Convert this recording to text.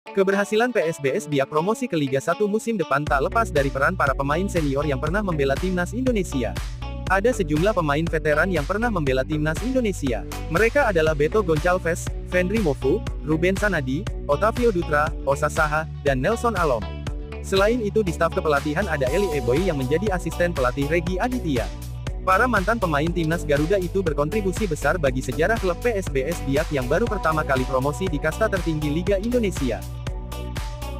Keberhasilan PSBS Biak promosi ke Liga 1 musim depan tak lepas dari peran para pemain senior yang pernah membela timnas Indonesia. Ada sejumlah pemain veteran yang pernah membela timnas Indonesia. Mereka adalah Beto Goncalves, Fendry Mofu, Ruben Sanadi, Otavio Dutra, Osa Saha, dan Nelson Alom. Selain itu di staf kepelatihan ada Eli Eboy yang menjadi asisten pelatih Regi Aditya. Para mantan pemain timnas Garuda itu berkontribusi besar bagi sejarah klub PSBS Biak yang baru pertama kali promosi di kasta tertinggi Liga Indonesia.